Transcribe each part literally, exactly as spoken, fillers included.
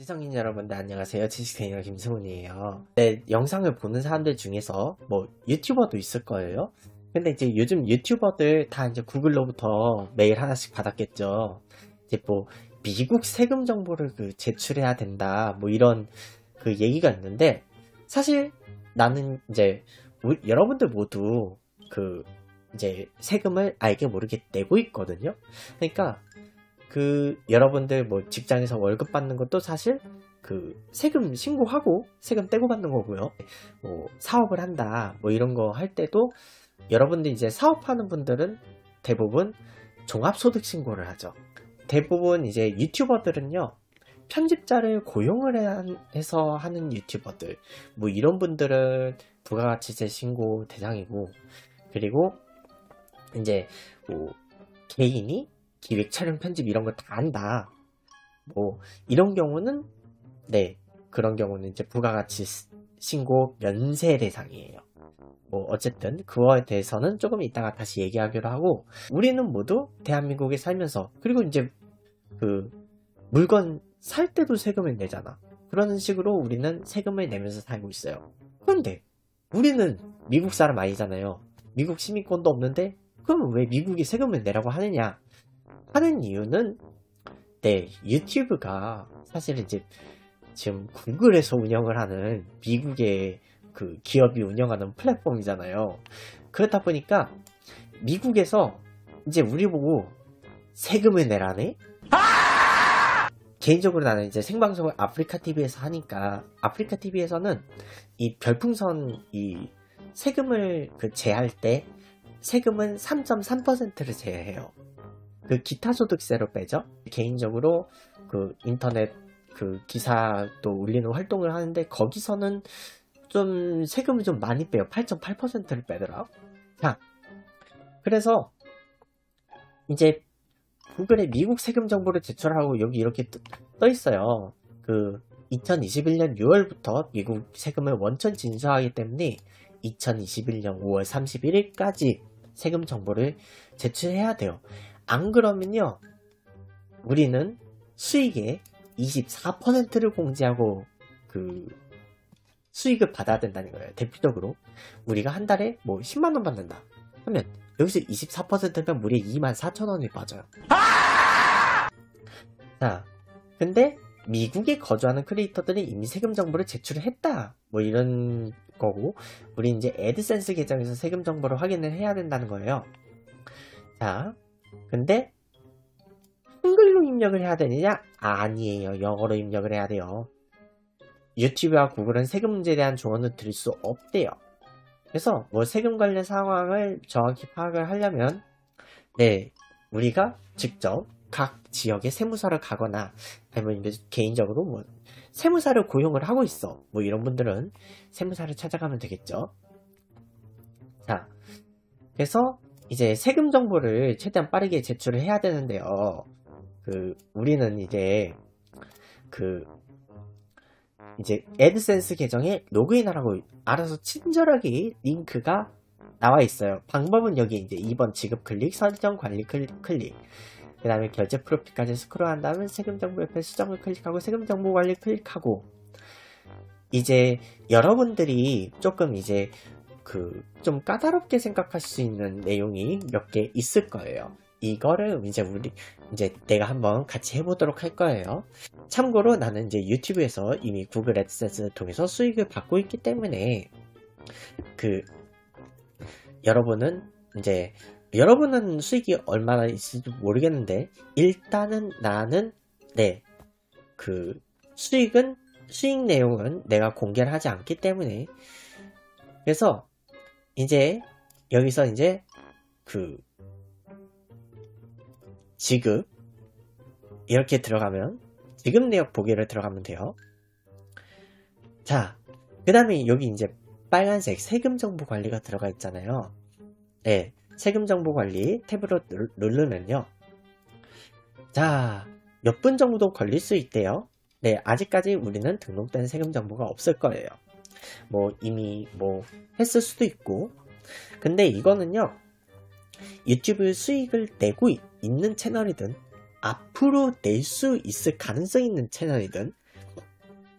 시청자 여러분들 안녕하세요. 지식트레이너 김승훈이에요. 네, 영상을 보는 사람들 중에서 뭐 유튜버도 있을 거예요. 근데 이제 요즘 유튜버들 다 이제 구글로부터 메일 하나씩 받았겠죠. 이제 뭐 미국 세금 정보를 그 제출해야 된다 뭐 이런 그 얘기가 있는데, 사실 나는 이제 우리, 여러분들 모두 그 이제 세금을 알게 모르게 내고 있거든요. 그러니까 그 여러분들 뭐 직장에서 월급 받는 것도 사실 그 세금 신고하고 세금 떼고 받는 거고요. 뭐 사업을 한다 뭐 이런 거 할 때도 여러분들 이제 사업하는 분들은 대부분 종합소득 신고를 하죠. 대부분 이제 유튜버들은요, 편집자를 고용을 해서 하는 유튜버들 뭐 이런 분들은 부가가치세 신고 대상이고, 그리고 이제 뭐 개인이 기획, 촬영, 편집 이런 거 다 한다 뭐 이런 경우는 네 그런 경우는 이제 부가가치 신고 면세 대상이에요. 뭐 어쨌든 그거에 대해서는 조금 이따가 다시 얘기하기로 하고, 우리는 모두 대한민국에 살면서, 그리고 이제 그 물건 살 때도 세금을 내잖아. 그런 식으로 우리는 세금을 내면서 살고 있어요. 그런데 우리는 미국 사람 아니잖아요. 미국 시민권도 없는데 그러면 왜 미국이 세금을 내라고 하느냐 하는 이유는, 네, 유튜브가 사실 이제 지금 구글에서 운영을 하는 미국의 그 기업이 운영하는 플랫폼이잖아요. 그렇다 보니까 미국에서 이제 우리 보고 세금을 내라네? 개인적으로 나는 이제 생방송을 아프리카티비에서 하니까, 아프리카티비에서는 이 별풍선 이 세금을 그 제할 때 세금은 삼 점 삼 퍼센트를 제해요. 그 기타 소득세로 빼죠. 개인적으로 그 인터넷 그 기사도 올리는 활동을 하는데 거기서는 좀 세금을 좀 많이 빼요. 팔 점 팔 퍼센트를 빼더라. 자, 그래서 이제 구글에 미국 세금 정보를 제출하고 여기 이렇게 떠 있어요. 그 이천이십일 년 유월부터 미국 세금을 원천 징수하기 때문에 이천이십일 년 오월 삼십일 일까지 세금 정보를 제출해야 돼요. 안 그러면요, 우리는 수익의 이십사 퍼센트를 공제하고 그 수익을 받아야 된다는 거예요. 대표적으로 우리가 한 달에 뭐 십만 원 받는다 하면 여기서 이십사 퍼센트면 무려 이만 사천 원이 빠져요. 자, 근데 미국에 거주하는 크리에이터들이 이미 세금 정보를 제출을 했다 뭐 이런 거고, 우리 이제 애드센스 계정에서 세금 정보를 확인을 해야 된다는 거예요. 자, 근데 한글로 입력을 해야 되느냐? 아니에요. 영어로 입력을 해야 돼요. 유튜브와 구글은 세금 문제에 대한 조언을 드릴 수 없대요. 그래서 뭐 세금 관련 상황을 정확히 파악을 하려면 네 우리가 직접 각 지역의 세무서를 가거나, 아니면 개인적으로 뭐 세무사를 고용을 하고 있어 뭐 이런 분들은 세무사를 찾아가면 되겠죠. 자, 그래서 이제 세금 정보를 최대한 빠르게 제출을 해야 되는데요. 그 우리는 이제 그 이제 애드센스 계정에 로그인하라고 알아서 친절하게 링크가 나와 있어요. 방법은 여기 이제 이 번 지급 클릭, 설정 관리 클릭, 그 다음에 결제 프로필까지 스크롤한 다음에 세금 정보 옆에 수정을 클릭하고 세금 정보 관리 클릭하고, 이제 여러분들이 조금 이제 그 좀 까다롭게 생각할 수 있는 내용이 몇 개 있을 거예요. 이거를 이제 우리 이제 내가 한번 같이 해보도록 할 거예요. 참고로 나는 이제 유튜브에서 이미 구글 애드센스를 통해서 수익을 받고 있기 때문에 그 여러분은 이제 여러분은 수익이 얼마나 있을지 모르겠는데, 일단은 나는 네 그 수익은 수익 내용은 내가 공개를 하지 않기 때문에, 그래서 이제 여기서 이제 그 지급 이렇게 들어가면 지급 내역 보기를 들어가면 돼요. 자, 그 다음에 여기 이제 빨간색 세금 정보 관리가 들어가 있잖아요. 네, 세금 정보 관리 탭으로 누르면요, 자, 몇 분 정도 걸릴 수 있대요. 네, 아직까지 우리는 등록된 세금 정보가 없을 거예요. 뭐 이미 뭐 했을 수도 있고, 근데 이거는요, 유튜브 수익을 내고 있는 채널이든 앞으로 낼 수 있을 가능성이 있는 채널이든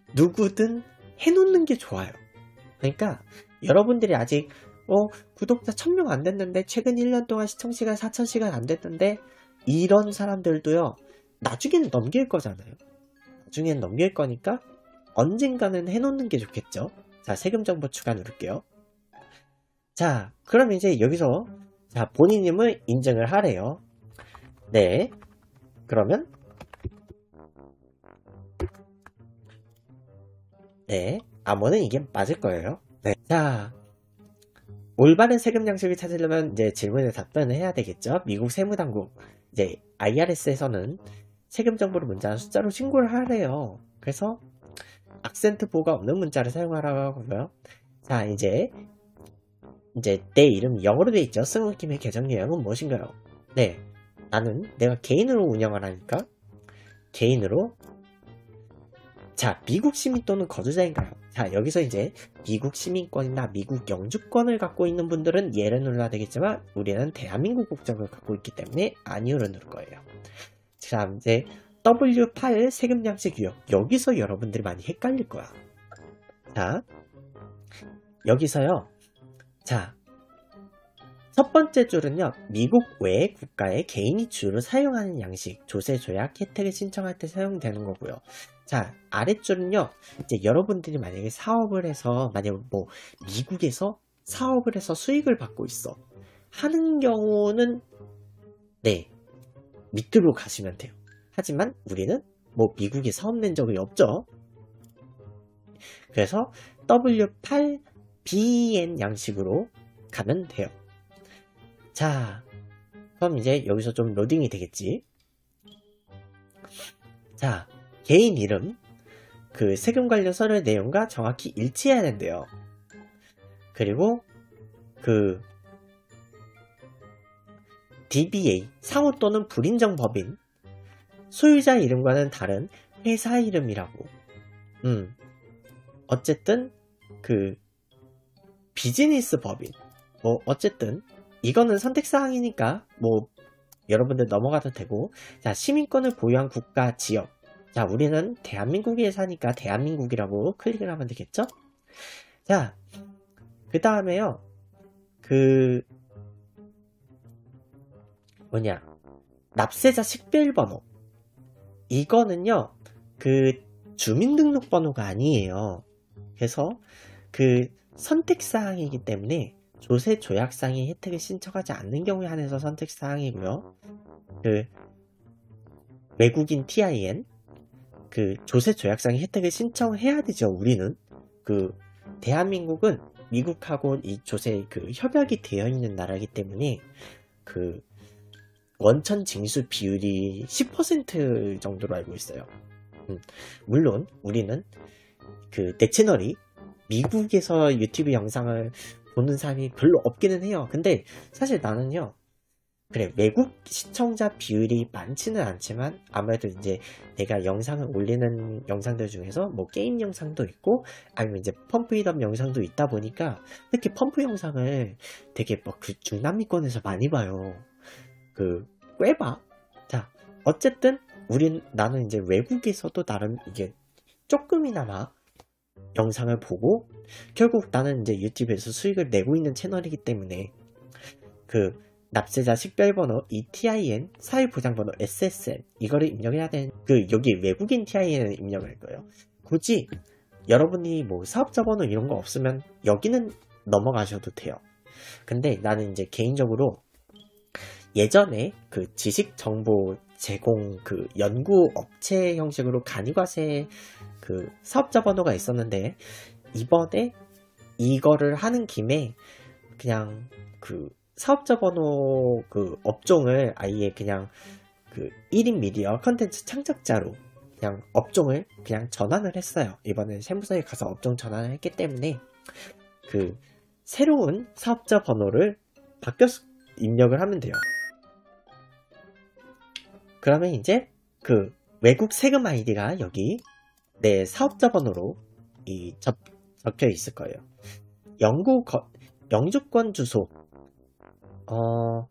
누구든 해놓는 게 좋아요. 그러니까 여러분들이 아직 어, 구독자 천 명 안 됐는데 최근 일 년 동안 시청시간 사천 시간 안 됐는데 이런 사람들도요. 나중에는 넘길 거잖아요. 나중엔 넘길 거니까 언젠가는 해놓는 게 좋겠죠. 자, 세금 정보 추가 누를게요. 자, 그럼 이제 여기서 자, 본인 이름을 인증을 하래요. 네. 그러면 네. 암호는 이게 맞을 거예요. 네. 자, 올바른 세금 양식을 찾으려면 이제 질문에 답변을 해야 되겠죠. 미국 세무당국 이제 아이알에스에서는 세금 정보를 문자나 숫자로 신고를 하래요. 그래서 악센트 보호가 없는 문자를 사용하라고 하고요. 자, 이제 이제 내 이름이 영어로 되어 있죠. 승우킴의 계정 유형은 무엇인가요? 네, 나는 내가 개인으로 운영을 하니까 개인으로. 자, 미국 시민 또는 거주자인가요? 자, 여기서 이제 미국 시민권이나 미국 영주권을 갖고 있는 분들은 예를 눌러야 되겠지만 우리는 대한민국 국적을 갖고 있기 때문에 아니오를 누를 거예요. 자, 이제 더블유 팔 세금 양식 유형. 여기서 여러분들이 많이 헷갈릴 거야. 자, 여기서요. 자, 첫 번째 줄은요. 미국 외 국가의 개인이 주로 사용하는 양식, 조세, 조약, 혜택을 신청할 때 사용되는 거고요. 자, 아랫줄은요. 이제 여러분들이 만약에 사업을 해서 만약에 뭐 미국에서 사업을 해서 수익을 받고 있어 하는 경우는 네, 밑으로 가시면 돼요. 하지만 우리는 뭐 미국에 사업 낸 적이 없죠. 그래서 더블유 팔 비엔 양식으로 가면 돼요. 자, 그럼 이제 여기서 좀 로딩이 되겠지. 자, 개인 이름, 그 세금 관련 서류 내용과 정확히 일치해야 된대요. 그리고 그 디비에이, 상호 또는 불인정 법인, 소유자 이름과는 다른 회사 이름이라고. 음, 어쨌든 그 비즈니스 법인, 뭐 어쨌든 이거는 선택사항이니까 뭐 여러분들 넘어가도 되고. 자, 시민권을 보유한 국가, 지역. 자, 우리는 대한민국에 사니까 대한민국이라고 클릭을 하면 되겠죠? 자, 그 다음에요. 그 뭐냐, 납세자 식별번호. 이거는요, 그 주민등록번호가 아니에요. 그래서 그 선택사항이기 때문에 조세 조약상의 혜택을 신청하지 않는 경우에 한해서 선택사항이고요. 그 외국인 티아이엔, 그 조세 조약상의 혜택을 신청해야 되죠. 우리는 그 대한민국은 미국하고 이 조세 그 협약이 되어 있는 나라이기 때문에 그 원천 징수 비율이 십 퍼센트 정도로 알고 있어요. 음, 물론 우리는 그 내 채널이 미국에서 유튜브 영상을 보는 사람이 별로 없기는 해요. 근데 사실 나는요, 그래, 외국 시청자 비율이 많지는 않지만 아무래도 이제 내가 영상을 올리는 영상들 중에서 뭐 게임 영상도 있고 아니면 이제 펌프잇업 영상도 있다 보니까 특히 펌프 영상을 되게 막 그 중남미권에서 많이 봐요. 그 꽤 봐. 자, 어쨌든 우린 나는 이제 외국에서도 나름 이게 조금이나마 영상을 보고 결국 나는 이제 유튜브에서 수익을 내고 있는 채널이기 때문에 그 납세자 식별번호 이티아이엔, 사회보장번호 에스에스엔 이거를 입력해야 되는, 그 여기 외국인 티아이엔을 입력할 거예요. 굳이 여러분이 뭐 사업자 번호 이런 거 없으면 여기는 넘어가셔도 돼요. 근데 나는 이제 개인적으로 예전에 그 지식정보 제공 그 연구 업체 형식으로 간이과세 그 사업자 번호가 있었는데 이번에 이거를 하는 김에 그냥 그 사업자 번호 그 업종을 아예 그냥 그 일 인 미디어 컨텐츠 창작자로 그냥 업종을 그냥 전환을 했어요. 이번에 세무서에 가서 업종 전환을 했기 때문에 그 새로운 사업자 번호를 바뀌어서 입력을 하면 돼요. 그러면 이제 그 외국 세금 아이디가 여기 내 사업자 번호로 이 적, 적혀 있을 거예요. 영구 거, 영주권 주소, 어,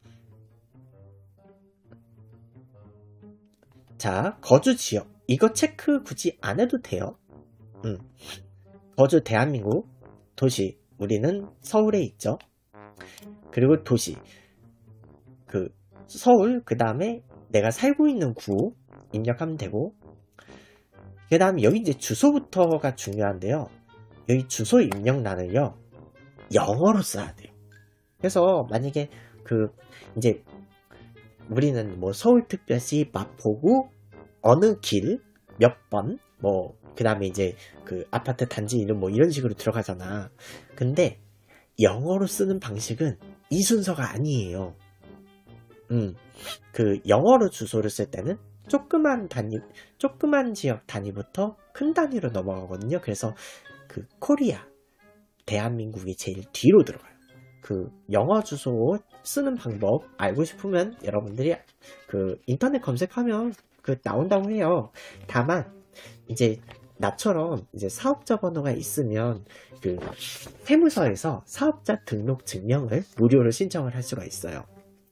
자, 거주 지역. 이거 체크 굳이 안 해도 돼요. 음, 거주 대한민국 도시 우리는 서울에 있죠. 그리고 도시 그 서울 그 다음에 내가 살고 있는 구 입력하면 되고, 그 다음에 여기 이제 주소부터가 중요한데요. 여기 주소 입력란을요 영어로 써야 돼요. 그래서 만약에 그 이제 우리는 뭐 서울특별시 마포구 어느 길 몇 번 뭐 그 다음에 이제 그 아파트 단지 이름 뭐 이런 식으로 들어가잖아. 근데 영어로 쓰는 방식은 이 순서가 아니에요. 음, 그 영어로 주소를 쓸 때는 조그만 단위, 조그만 지역 단위부터 큰 단위로 넘어가거든요. 그래서 그 코리아, 대한민국이 제일 뒤로 들어가요. 그 영어 주소 쓰는 방법 알고 싶으면 여러분들이 그 인터넷 검색하면 그 나온다고 해요. 다만 이제 나처럼 이제 사업자 번호가 있으면 그 세무서에서 사업자 등록 증명을 무료로 신청을 할 수가 있어요.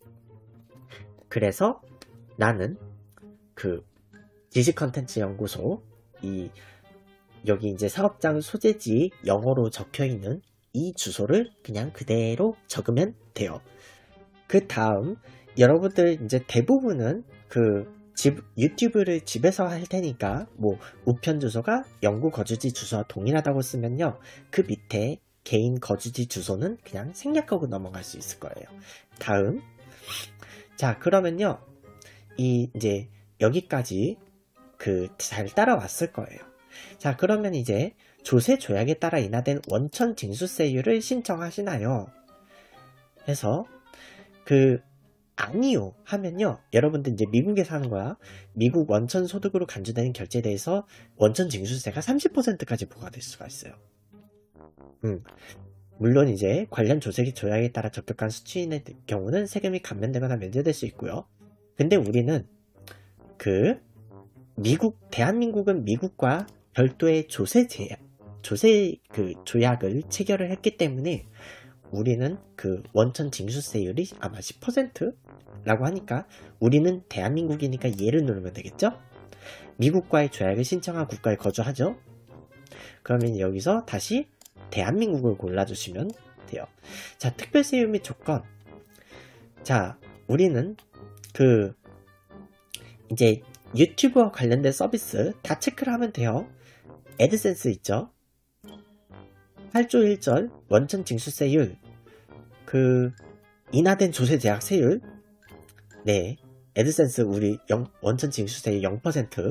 그래서 나는 그 지식 컨텐츠 연구소 이 여기 이제 사업장 소재지 영어로 적혀 있는 이 주소를 그냥 그대로 적으면 돼요. 그 다음 여러분들 이제 대부분은 그 집, 유튜브를 집에서 할 테니까 뭐 우편 주소가 영구 거주지 주소와 동일하다고 쓰면요, 그 밑에 개인 거주지 주소는 그냥 생략하고 넘어갈 수 있을 거예요. 다음, 자 그러면요 이 이제 여기까지 그 잘 따라왔을 거예요. 자 그러면 이제 조세 조약에 따라 인하된 원천 징수세율을 신청하시나요? 해서 그 아니요 하면요, 여러분들 이제 미국에 사는 거야. 미국 원천 소득으로 간주되는 결제에 대해서 원천 징수세가 삼십 퍼센트까지 부과될 수가 있어요. 음. 물론 이제 관련 조세 조약에 따라 적격한 수취인의 경우는 세금이 감면되거나 면제될 수 있고요. 근데 우리는 그 미국 대한민국은 미국과 별도의 조세 제약, 조세 그 조약을 체결을 했기 때문에 우리는 그 원천 징수세율이 아마 십 퍼센트라고 하니까 우리는 대한민국이니까 얘를 누르면 되겠죠? 미국과의 조약을 신청한 국가에 거주하죠? 그러면 여기서 다시 대한민국을 골라주시면 돼요. 자, 특별세율 및 조건. 자, 우리는 그 이제 유튜브와 관련된 서비스 다 체크를 하면 돼요. 애드센스 있죠? 팔 조 일 절 원천 징수세율, 그 인하된 조세 제약 세율, 네, 애드센스 우리 영, 원천 징수세율 영 퍼센트,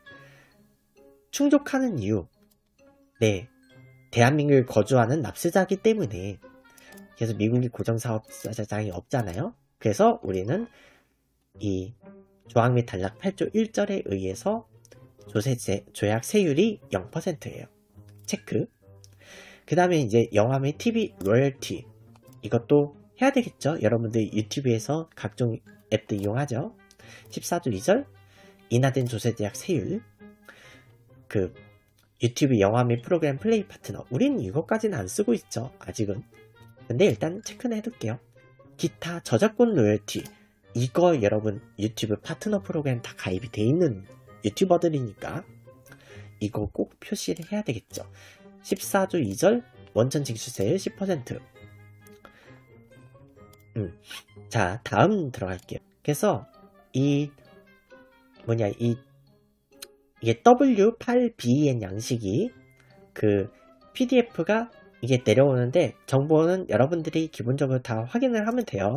충족하는 이유, 네, 대한민국에 거주하는 납세자이기 때문에. 그래서 미국이 고정사업자장이 없잖아요. 그래서 우리는 이 조항 및 단락 팔 조 일 절에 의해서 조세 조약 세율이 영 퍼센트예요. 체크. 그 다음에 이제 영화 및 티비 로열티, 이것도 해야 되겠죠. 여러분들 유튜브에서 각종 앱들 이용하죠. 십사 조 이 절 인하된 조세 제약 세율, 그 유튜브 영화 및 프로그램 플레이 파트너, 우린 이것까지는 안 쓰고 있죠 아직은. 근데 일단 체크는 해둘게요. 기타 저작권 로열티, 이거 여러분 유튜브 파트너 프로그램 다 가입이 돼 있는 유튜버들이니까 이거 꼭 표시를 해야 되겠죠. 십사 조 이 절 원천 징수세율 십 퍼센트. 음. 자, 다음 들어갈게요. 그래서 이 뭐냐 이 이게 더블유 팔 비엔 양식이 그 피디에프가 이게 내려오는데, 정보는 여러분들이 기본적으로 다 확인을 하면 돼요.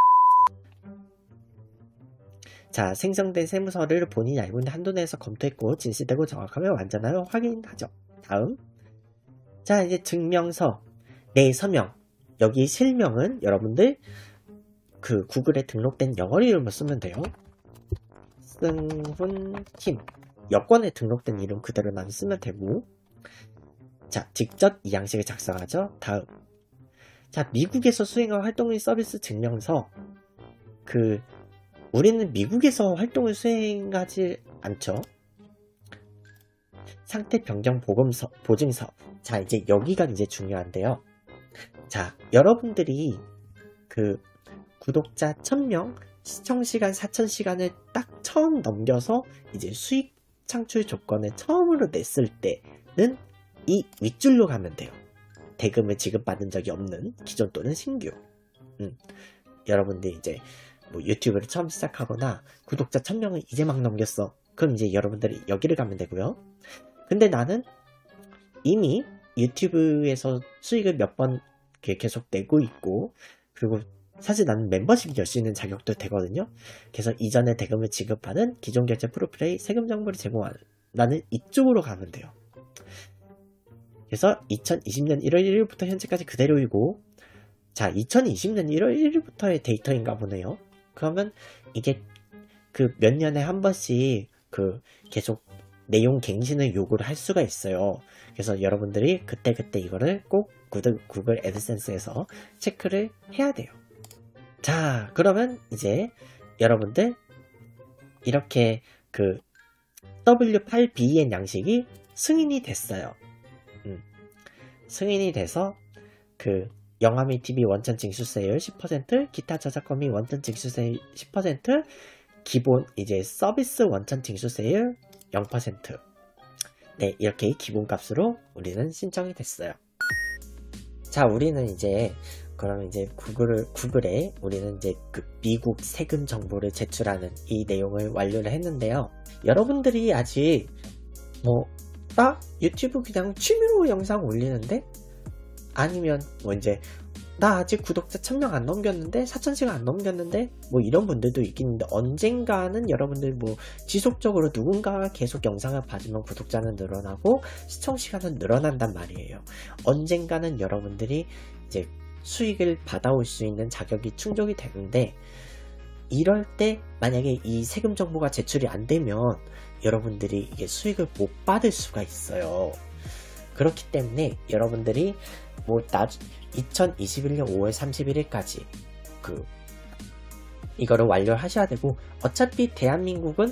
자, 생성된 세무서를 본인이 알고 있는 한도 내에서 검토했고 진실되고 정확하면 완전하여 확인하죠. 다음, 자 이제 증명서, 내 서명, 여기 실명은 여러분들 그 구글에 등록된 영어 이름을 쓰면 돼요. 승훈킴, 여권에 등록된 이름 그대로만 쓰면 되고. 자, 직접 이 양식을 작성하죠. 다음, 자 미국에서 수행한 활동의 서비스 증명서, 그 우리는 미국에서 활동을 수행하지 않죠. 상태 변경 보금서, 보증서. 자, 이제 여기가 이제 중요한데요. 자, 여러분들이 그 구독자 천 명, 시청시간 사천 시간을 딱 처음 넘겨서 이제 수익 창출 조건을 처음으로 냈을 때는 이 윗줄로 가면 돼요. 대금을 지급받은 적이 없는 기존 또는 신규. 음, 여러분들이 이제 뭐 유튜브를 처음 시작하거나 구독자 천 명을 이제 막 넘겼어. 그럼 이제 여러분들이 여기를 가면 되고요. 근데 나는 이미 유튜브에서 수익을 몇 번 계속 내고 있고, 그리고 사실 나는 멤버십 열 수 있는 자격도 되거든요. 그래서 이전에 대금을 지급하는 기존 결제 프로필의 세금 정보를 제공하는, 나는 이쪽으로 가면 돼요. 그래서 이천이십 년 일월 일일부터 현재까지 그대로이고, 자, 이천이십 년 일월 일일부터의 데이터인가 보네요. 그러면 이게 그 몇 년에 한 번씩 그 계속 내용 갱신을 요구를 할 수가 있어요. 그래서 여러분들이 그때그때 이거를 꼭 구글, 구글 애드센스에서 체크를 해야 돼요. 자, 그러면 이제 여러분들 이렇게 그 더블유 팔 비엔 양식이 승인이 됐어요. 음, 승인이 돼서 그 영화미 티비 원천 징수세율 십 퍼센트, 기타 저작권 및 원천 징수세율 십 퍼센트, 기본 이제 서비스 원천 징수세율 영 퍼센트. 네, 이렇게 기본값으로 우리는 신청이 됐어요. 자, 우리는 이제 그럼 이제 구글 구글에 우리는 이제 그 미국 세금 정보를 제출하는 이 내용을 완료를 했는데요. 여러분들이 아직 뭐 나 유튜브 그냥 취미로 영상 올리는데, 아니면 뭐 이제 나 아직 구독자 천 명 안 넘겼는데, 사천 시간 안 넘겼는데, 뭐 이런 분들도 있겠는데, 언젠가는 여러분들 뭐 지속적으로 누군가가 계속 영상을 봐주면 구독자는 늘어나고 시청 시간은 늘어난단 말이에요. 언젠가는 여러분들이 이제 수익을 받아올 수 있는 자격이 충족이 되는데, 이럴 때 만약에 이 세금 정보가 제출이 안 되면 여러분들이 이게 수익을 못 받을 수가 있어요. 그렇기 때문에 여러분들이 뭐 나 이천이십일 년 오월 삼십일일까지 그 이거를 완료하셔야 되고, 어차피 대한민국은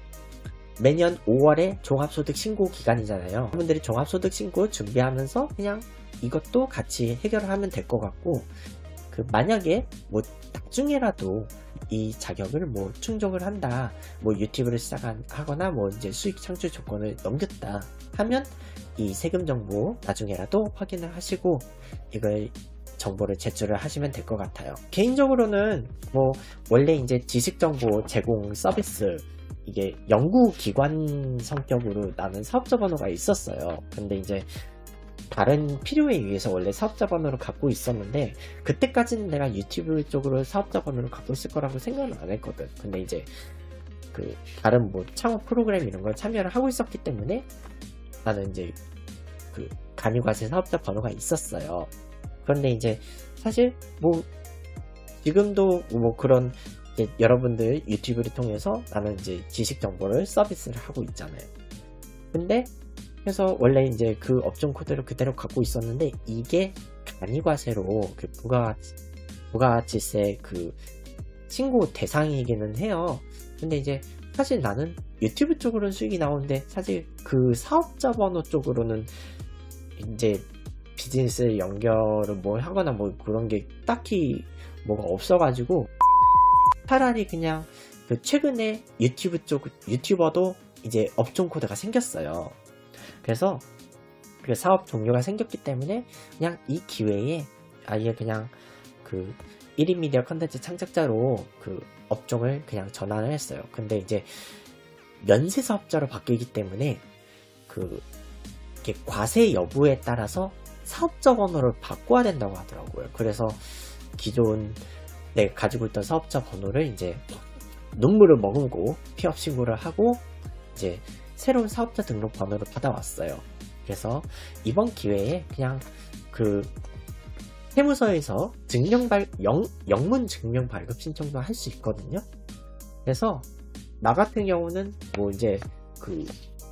매년 오월에 종합소득 신고 기간이잖아요. 여러분들이 종합소득 신고 준비하면서 그냥 이것도 같이 해결을 하면 될 것 같고, 그 만약에 뭐 나중에라도 이 자격을 뭐 충족을 한다, 뭐 유튜브를 시작하거나 뭐 이제 수익 창출 조건을 넘겼다 하면 이 세금 정보 나중에라도 확인을 하시고 이걸 정보를 제출을 하시면 될 것 같아요. 개인적으로는 뭐 원래 이제 지식정보 제공 서비스, 이게 연구기관 성격으로 나는 사업자 번호가 있었어요. 근데 이제 다른 필요에 의해서 원래 사업자 번호를 갖고 있었는데, 그때까지는 내가 유튜브 쪽으로 사업자 번호를 갖고 있을 거라고 생각은 안 했거든. 근데 이제 그 다른 뭐 창업 프로그램 이런 걸 참여를 하고 있었기 때문에 나는 이제 그 간이과세 사업자 번호가 있었어요. 그런데 이제 사실 뭐 지금도 뭐 그런 이제 여러분들 유튜브를 통해서 나는 이제 지식 정보를 서비스를 하고 있잖아요. 근데 그래서 원래 이제 그 업종 코드를 그대로 갖고 있었는데, 이게 간이과세로 그 부가가치, 부가가치세 그 신고 대상이기는 해요. 근데 이제 사실 나는 유튜브 쪽으로는 수익이 나오는데, 사실 그 사업자 번호 쪽으로는 이제 비즈니스 연결을 뭐 하거나 뭐 그런 게 딱히 뭐가 없어가지고, 차라리 그냥 그 최근에 유튜브 쪽 유튜버도 이제 업종 코드가 생겼어요. 그래서 그 사업 종료가 생겼기 때문에 그냥 이 기회에 아예 그냥 그 일 인 미디어 컨텐츠 창작자로 그 업종을 그냥 전환을 했어요. 근데 이제 면세 사업자로 바뀌기 때문에 그 이렇게 과세 여부에 따라서 사업자 번호를 바꿔야 된다고 하더라고요. 그래서 기존 내가 가지고 있던 사업자 번호를 이제 눈물을 머금고 피업 신고를 하고 이제 새로운 사업자 등록 번호를 받아왔어요. 그래서 이번 기회에 그냥 그 세무서에서 증명 발 영, 영문 증명 발급 신청도 할 수 있거든요. 그래서 나 같은 경우는 뭐 이제 그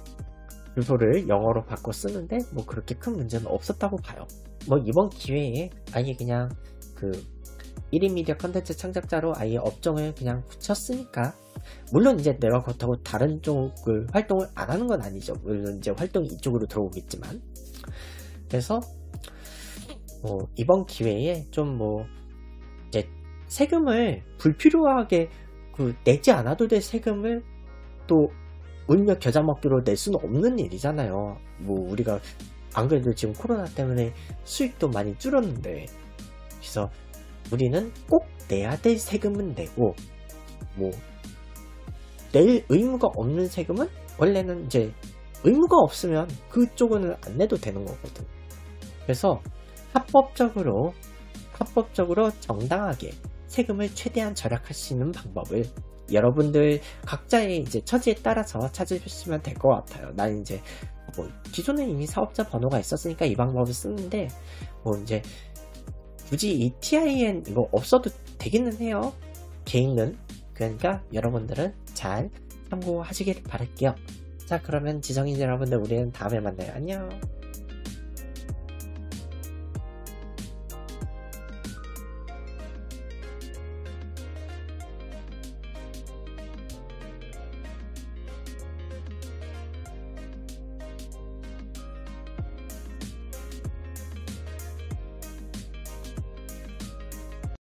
주소를 영어로 바꿔 쓰는데 뭐 그렇게 큰 문제는 없었다고 봐요. 뭐 이번 기회에 아예 그냥 그 일 인 미디어 컨텐츠 창작자로 아예 업종을 그냥 붙였으니까, 물론 이제 내가 그렇다고 다른 쪽을 활동을 안 하는 건 아니죠. 물론 이제 활동이 이쪽으로 들어오겠지만. 그래서 뭐 이번 기회에 좀 뭐 이제 세금을 불필요하게 그 내지 않아도 될 세금을 또 울며 겨자 먹기로 낼 수는 없는 일이잖아요. 뭐 우리가 안 그래도 지금 코로나 때문에 수익도 많이 줄었는데, 그래서 우리는 꼭 내야 될 세금은 내고, 뭐 낼 의무가 없는 세금은 원래는 이제 의무가 없으면 그쪽은 안 내도 되는 거거든. 그래서 합법적으로 합법적으로 정당하게 세금을 최대한 절약할 수 있는 방법을 여러분들 각자의 이제 처지에 따라서 찾으시면 될 것 같아요. 난 이제 뭐 기존에 이미 사업자 번호가 있었으니까 이 방법을 쓰는데, 뭐 이제 굳이 이 티아이엔 이거 없어도 되기는 해요, 개인은. 그러니까 여러분들은 잘 참고하시길 바랄게요. 자, 그러면 지성인 여러분들, 우리는 다음에 만나요. 안녕.